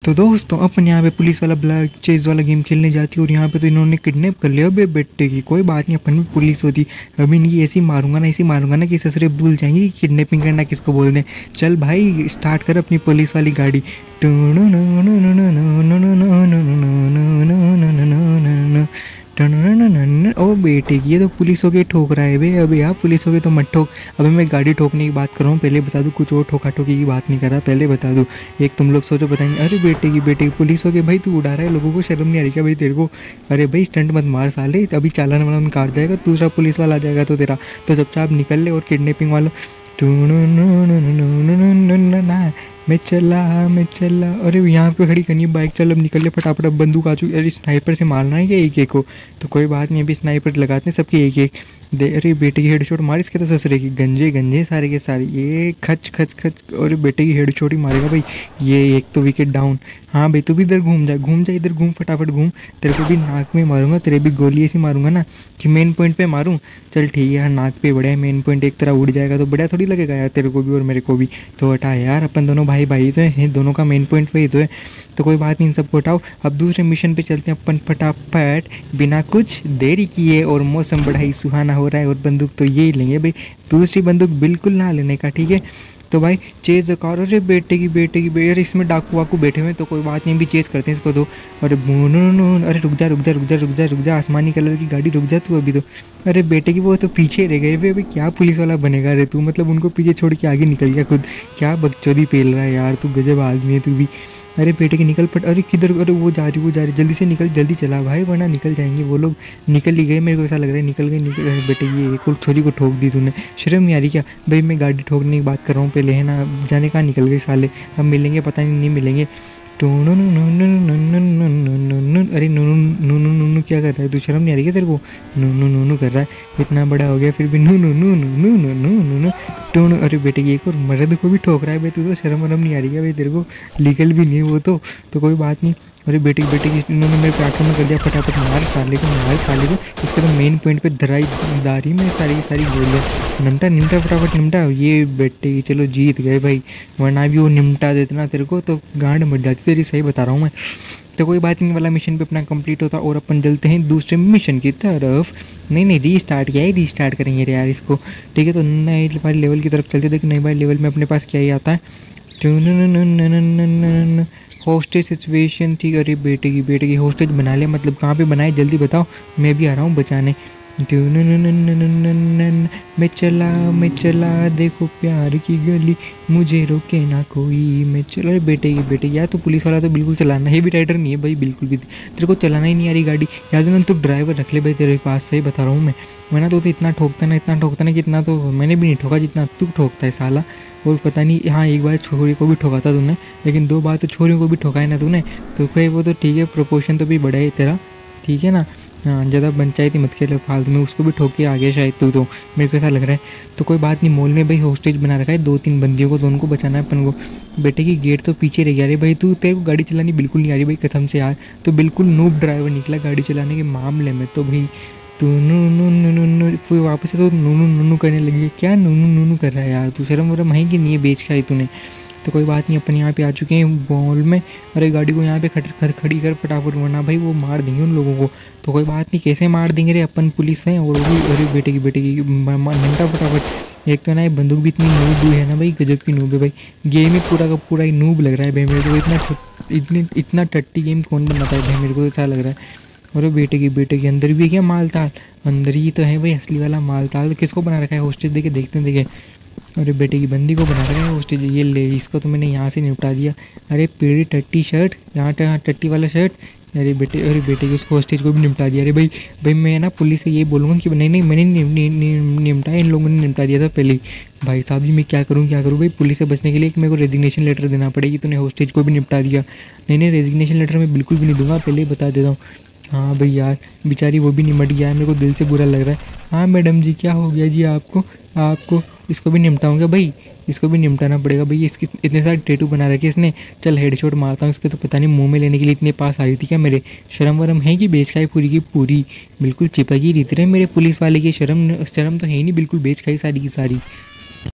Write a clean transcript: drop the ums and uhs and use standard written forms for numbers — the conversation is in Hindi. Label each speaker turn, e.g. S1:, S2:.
S1: तो दोस्तों अपन यहाँ पे पुलिस वाला ब्लैक चेज वाला गेम खेलने जाती है और यहाँ पे तो इन्होंने किडनैप कर लिया बे बेटे की। कोई बात नहीं, अपन भी पुलिस होती। अभी इनकी ऐसी मारूंगा ना कि ससुरे भूल जाएंगे कि किडनैपिंग करना किसको बोल दें। चल भाई स्टार्ट कर अपनी पुलिस वाली गाड़ी। ओ बेटे की, ये तो पुलिस हो के ठोक रहा है बे। अभी यार पुलिस हो के तो मत ठोक। अभी मैं गाड़ी ठोकने की बात कर रहा हूँ, पहले बता दूँ। कुछ और ठोका ठोकी की बात नहीं कर रहा, पहले बता दूँ। एक तुम लोग सोचो बताएंगे अरे बेटे की पुलिस हो के भाई तू उड़ा रहा है लोगों को, शर्म नहीं आ रही क्या भाई तेरे को? अरे भाई स्टंट मत मार साले, अभी चालान वालान काट जाएगा, दूसरा पुलिस वाला आ जाएगा तो तेरा। तो चुपचाप निकल ले। और किडनैपिंग वाला मैं चला। अरे यहाँ पे खड़ी करनी है बाइक, चल अब निकल ले फटाफट। अब बंदूक आ चुकी। अरे स्नाइपर से मारना है क्या एक एक को? तो कोई बात नहीं, अभी स्नाइपर लगाते हैं सबकी एक एक। दे अरे बेटे की हेडशॉट मार इसके तो ससुरे की। गंजे सारे के सारे ये खच। अरे बेटे की हेडशॉट ही मारेगा भाई ये। एक तो विकेट डाउन। हाँ भाई तू भी इधर घूम जा इधर घूम, फटाफट घूम। तेरे को भी नाक में मारूंगा, तेरे भी गोली ऐसी मारूंगा ना कि मेन पॉइंट पे मारूं। चल ठीक है यार, नाक पे बढ़िया मेन पॉइंट एक तरह उड़ जाएगा तो बढ़िया थोड़ी लगेगा यार तेरे को भी और मेरे को भी। तो हटा यार, अपन दोनों भाई तो हैं, दोनों का मेन पॉइंट वही तो है। तो कोई बात नहीं, इन सबको हटाओ। अब दूसरे मिशन पे चलते हैं अपन फटाफट बिना कुछ देरी किए। और मौसम बड़ा ही सुहाना हो रहा है और बंदूक तो यही लेंगे भाई, दूसरी बंदूक बिल्कुल ना लेने का, ठीक है? तो भाई चेज़ कार। अरे बेटे की यार इसमें डाकू वाकू बैठे हुए, तो कोई बात नहीं, भी चेज़ करते हैं इसको तो। अरे अरे रुक जा आसमानी कलर की गाड़ी, रुक जा तू अभी तो। अरे बेटे की वो तो पीछे रह गए भाई, अभी क्या पुलिस वाला बनेगा रे तू? मतलब उनको पीछे छोड़ के आगे निकल गया खुद। क्या बकचोदी पेल रहा है यार तू, गजब आदमी है तू भी। अरे बेटे की निकल पट। अरे किधर? अरे वो जा रही, जल्दी से निकल, जल्दी चला भाई वरना निकल जाएंगे वो लोग। निकल ही गए, मेरे को ऐसा लग रहा है निकल गए। अरे बेटे ये कुल छोरी को ठोक दी तूने, शर्म नहीं आ रही क्या भाई? मैं गाड़ी ठोकने की बात कर रहा हूँ पहले, है ना? जाने कहाँ निकल गए साले, अब मिलेंगे पता नहीं मिलेंगे। अरे नू क्या कर रहा है तू? शर्म नहीं आ रही क्या तेरे को? नू कर रहा है, इतना बड़ा हो गया फिर भी नू। अरे बेटे की एक और मर्द को भी ठोक रहा है भाई, तू तो शर्म वरम नहीं आ रही है भाई तेरे को? लीगल भी नहीं वो तो कोई बात नहीं। अरे बेटे की इन्होंने मेरे पे आक्रमण कर दिया, फटाफट मार साले को। इसके तो मेन पॉइंट पे दारी में सारी गोलियाँ। निमटा फटाफट निमटा। ये बेटे की चलो जीत गए भाई, वरना भी वो निमटा देते ना तेरे को तो गांड मच जाती तेरी, सही बता रहा हूँ मैं। तो कोई बात नहीं, वाला मिशन पे अपना कंप्लीट होता और अपन चलते हैं दूसरे मिशन की तरफ। नहीं रीस्टार्ट करेंगे रे यार इसको, ठीक है? तो नए वाले लेवल की तरफ चलते। देखो नए वाले लेवल में अपने पास क्या ही आता है, होस्टेज सिचुएशन, ठीक है? अरे बेटे की होस्टेज बना लिया, मतलब कहाँ पे बनाए जल्दी बताओ, मैं भी आ रहा हूँ बचाने। मैं चला देखो प्यार की गली, मुझे रोके ना कोई, मैं चला। अरे बेटे यार तो पुलिस वाला तो बिल्कुल चलाना है भी राइडर नहीं है भाई, बिल्कुल भी तेरे को चलाना ही नहीं आ रही गाड़ी। याद ना तो ड्राइवर रख ले भाई तेरे पास, सही बता रहा हूँ मैं। वरना तो इतना ठोकता ना कि इतना तो मैंने भी नहीं ठोका जितना तू ठोकता है साला। और पता नहीं, हाँ एक बार छोरी को भी ठोका था तूने, लेकिन 2 बार तो छोरियों को भी ठोका है ना तूने, तो कहीं वो तो ठीक है, प्रोपोर्शन तो भी बड़ा है तेरा, ठीक है ना? हाँ ज़्यादा पंचायती मत खेल फालतू में, उसको भी ठोक के आ गया शायद तू तो, मेरे को ऐसा लग रहा है। तो कोई बात नहीं, मॉल में भाई होस्टेज बना रखा है 2-3 बंदियों को, तो उनको बचाना है अपन को। बेटे की गेट तो पीछे रह गया रे भाई, तू तेरे को गाड़ी चलानी बिल्कुल नहीं आ रही भाई कसम से यार, तो बिल्कुल नूब ड्राइवर निकला गाड़ी चलाने के मामले में तो भाई। तू नू फिर वापस से तो नू करने लगी। क्या नू कर रहा है यार तू? शर्म वरम है कि नहीं है? बेच खाई तूने? तो कोई बात नहीं, अपन यहाँ पे आ चुके हैं मॉल में। अरे गाड़ी को यहाँ पे खड़ी कर फटाफट, वरना भाई वो मार देंगे उन लोगों को। तो कोई बात नहीं, कैसे मार देंगे रे, अपन पुलिस हैं। और वो भी अरे बेटे की घंटा फटाफट। एक तो ना ये बंदूक भी इतनी नूब है ना भाई, गजब की नूब है भाई। गेम ही पूरा का पूरा ही नूब लग रहा है भाई मेरे को। इतना टट्टी गेम कौन बनाता है भाई, मेरे को ऐसा लग रहा है। अरे बेटे की अंदर भी है क्या मालताल? अंदर ही तो है भाई असली वाला मालताल। किसको बना रखा है होस्टेज? देखते हैं। अरे बेटे की बंदी को बना रखा है होस्टेज, ये ले, इसको तो मैंने यहाँ से निपटा दिया। अरे पीड़ी टट्टी शर्ट, यहाँ टट्टी वाला शर्ट। अरे बेटे की उसको होस्टेज को भी निपटा दिया। अरे भाई मैं ना पुलिस से ये बोलूँगा कि नहीं मैंने निपटाया, इन लोगों ने निपटा दिया था पहले ही। भाई साहब जी मैं क्या करूँ भाई, पुलिस से बचने के लिए मेरे को रेजिग्नेशन लेटर देना पड़ेगी। तूने होस्टेज को भी निपटा दिया। नहीं रेजिग्नेशन लेटर मैं बिल्कुल भी नहीं दूंगा, पहले ही बता देता हूँ। हाँ भाई यार बेचारी वो भी निमट गया, मेरे को दिल से बुरा लग रहा है। हाँ मैडम जी क्या हो गया जी आपको? इसको भी निपटाऊंगा भाई, इसको भी निपटाना पड़ेगा भाई। इसकी इतने सारे टैटू बना रखे इसने। चल हेडशॉट मारता हूँ इसके, तो पता नहीं मुंह में लेने के लिए इतने पास आ रही थी क्या मेरे? शर्म वरम है कि बेच खाई पूरी की पूरी, बिल्कुल चिपक ही रही थी मेरे पुलिस वाले की। शर्म तो है ही नहीं बिल्कुल, बेच खाई सारी की सारी।